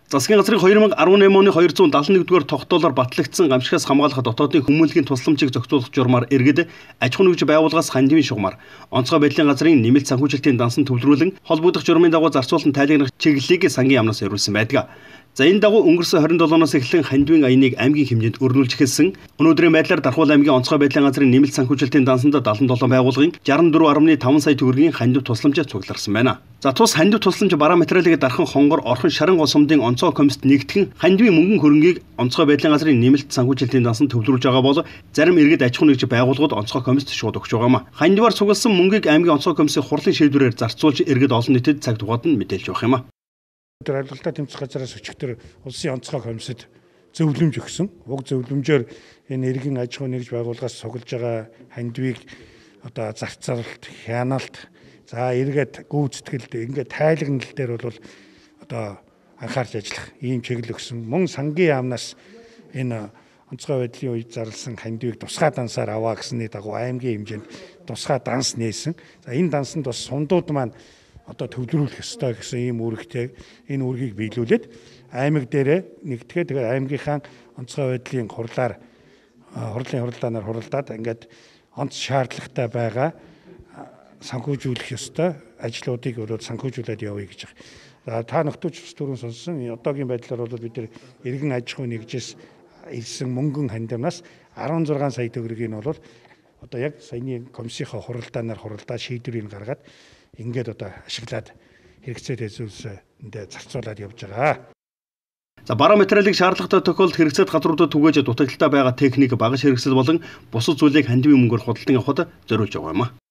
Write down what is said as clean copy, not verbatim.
Засгийн газрын 2018 оны 271-р тогтоолоор батлагдсан гамшигаас хамгаалах дотоодын хүмүүнлэгийн тусламжийг зохицуулах журмаар иргэд аж ахуйн нэгж байгууллагаас хандивын шугамар онцгой байдлын газрын нэмэлт санхүүжилтийн дансан төвлөрүүлэн холбогдох журмын дагуу зарцуулан тайлгнах чиглэлийг сангийн яамнаас явуулсан байдаг. За энэ дагуу өнгөрсөн 27-оноос эхлэн хандивын аяныг аймгийн хэмжээнд өрнүүлж эхэлсэн. Өнөөдрийн байдлаар Дархуул аймгийн онцгой байдлын газрын нэмэлт санхүүжилтийн дансанд 77 байгууллагын 64.5 сая төгрөгийн хандив тусламж цугларсан байна. За тус хандив тусламж бараа материалыг дархан хонгор орхон шарын гол сумдын онцгой комист нэгтгэн хандивын мөнгөн хөрөнгийг онцгой байдлын газрын нэмэлт санхүүжилтийн дансанд төвлөрүүлж байгаа бол зарим иргэд аж ахуйн нэгж байгууллагууд онцгой комист шууд өгч байгаамаа. Хандиваар цугласан мөнгийг аймгийн онцгой комиссийн хурлын шийдвэрээр зарцуулж иргэд олон нийтэд цаг тугаад нь мэдээлж байх юм а. Харилцаа тэмцэх газраас өчигдөр улсын онцгой комиссэд зөвлөмж өгсөн. Уг зөвлөмжөөр энэ иргэн аж ахуйн нэгж байгууллагаас цуглаж байгаа хандивыг одоо зарцаалт, хяналт, за эргээд гүйцэтгэлд ингээд тайлагнал дээр бол одоо анхаарч ажиллах ийм чиглэл өгсөн. Мөн сангийн яамнаас энэ онцгой байдлын үед зарласан хандивыг тусгай дансаар аваа гэсний дагуу аймгийн хэмжээнд тусгай данс нээсэн. За энэ дансанд бас сундууд маань одоо төвлөрүүлэх ёстой гэсэн ийм үүрэгтэй энэ үүргийг биелүүлээд аймаг дээрээ нэгтгэхэд тэгээ аймгийнхаа онцгой байдлын хурлаар хурлаанаар хуралдаад ингээд онц шаардлагатай байгаа санхүүжүүлэх ёстой ажлуудыг бол санхүүжүүлээд явъя гэж байна. За та нөхдөөч түрүүн сонссон одоогийн байдлаар бол бид нэр иргэн аж ахуйн нэгжээс ирсэн мөнгөн хандивнаас 16 сая төгрөгийг нь бол одоо яг саяны комиссийнхаа хуралдаанаар хуралдаад шийдвэрийг гаргаад ингээд одоо ашиглаад хэрэгцээтэй зүйлсэнд зарцуулаад явж байгаа. За бараа материалыг шаардлагатай тохиолдолд хэрэгцээд газруудад түгээж дутагдaltaй байгаа техник, багаж хэрэгсэл болон бусад зүйлийг хандивын мөнгөөр худалдан авахд зориулж байгаа юм а.